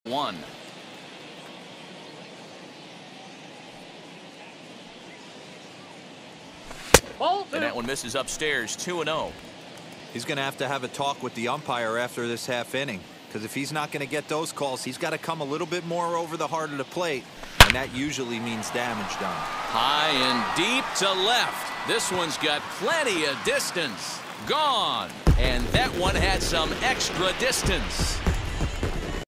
1. And that one misses upstairs, 2-0. He's going to have a talk with the umpire after this half inning, because if he's not going to get those calls, he's got to come a little bit more over the heart of the plate, and that usually means damage done. High and deep to left. This one's got plenty of distance. Gone. And that one had some extra distance.